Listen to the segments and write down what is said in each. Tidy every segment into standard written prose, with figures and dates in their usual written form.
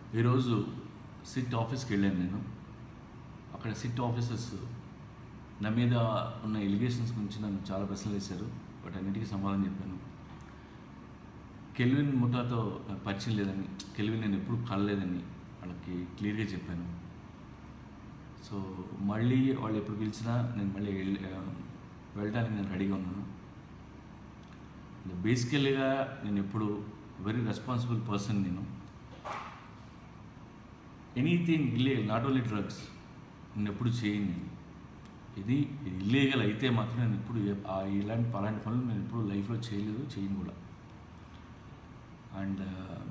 ఈరోజు సిట్ ఆఫీస్కి వెళ్ళాను నేను. అక్కడ సిట్ ఆఫీసర్స్ నా మీద ఉన్న ఎలిగేషన్స్ గురించి నన్ను చాలా ప్రశ్నలు వేశారు. బట్ అన్నిటికీ సమాధానం చెప్పాను. కెల్విన్ ముఠాతో నాకు పరిచయం లేదని, కెల్విన్ నేను ఎప్పుడు కలలేదని వాళ్ళకి క్లియర్గా చెప్పాను. సో మళ్ళీ వాళ్ళు ఎప్పుడు పిలిచినా నేను మళ్ళీ వెళ్ళడానికి నేను రెడీగా ఉన్నాను. బేసికల్గా నేను ఎప్పుడు వెరీ రెస్పాన్సిబుల్ పర్సన్. నేను anything illegal, not only drugs, నేను ఎప్పుడు చేయను. నేను ఇది ఇల్లీగల్ అయితే మాత్రం నేను ఎప్పుడు ఇలాంటి పనులు నేను ఎప్పుడు లైఫ్లో చేయలేదు, చేయను కూడా. అండ్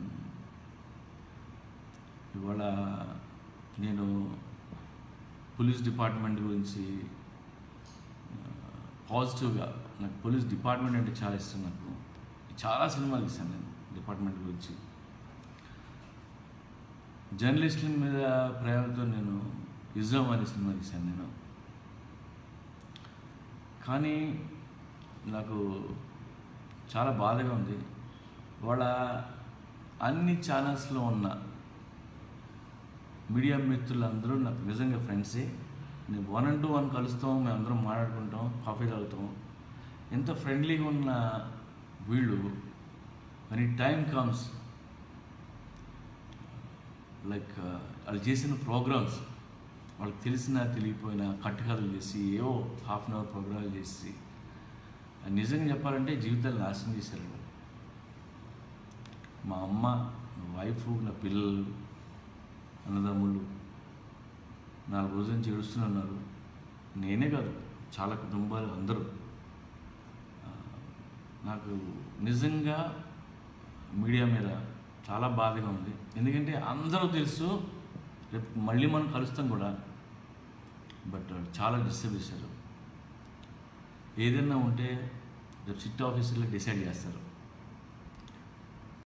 ఇవాళ నేను పోలీస్ డిపార్ట్మెంట్ గురించి పాజిటివ్గా, నాకు పోలీస్ డిపార్ట్మెంట్ అంటే చాలా ఇష్టం. నాకు చాలా సినిమాలు ఇస్తాను నేను డిపార్ట్మెంట్ గురించి. జర్నలిస్టుల మీద ప్రేమతో నేను ఇజం అనే సినిమా తీశాను నేను. కానీ నాకు చాలా బాధగా ఉంది, వాళ్ళ అన్ని ఛానల్స్లో ఉన్న మీడియా మిత్రులందరూ నాకు నిజంగా ఫ్రెండ్సే. నేను 1-on-1 కలుస్తాం, మేమందరం మాట్లాడుకుంటాం, కాఫీ తాగుతాం. ఎంత ఫ్రెండ్లీగా ఉన్న వీళ్ళు when it time comes, like వాళ్ళు చేసిన ప్రోగ్రామ్స్, వాళ్ళకి తెలిసినా తెలియపోయినా కట్టుకథలు చేసి ఏవో హాఫ్ అన్ అవర్ ప్రోగ్రాలు చేసి నిజంగా చెప్పాలంటే జీవితాలు నాశనం చేశారు. మా అమ్మ, నా వైఫ్, నా పిల్లలు, అన్నదమ్ముళ్ళు 4 రోజుల నుంచి ఏడుస్తున్నారు. నేనే కాదు, చాలా కుటుంబాలు అందరూ. నాకు నిజంగా మీడియా మీద చాలా బాధగా ఉంది. ఎందుకంటే అందరూ తెలుసు, రేపు మళ్ళీ మనం కలుస్తాం కూడా. బట్ చాలా డిస్టర్బ్ చేశారు. ఏదైనా ఉంటే రేపు సిట్ ఆఫీసర్లో డిసైడ్ చేస్తారు.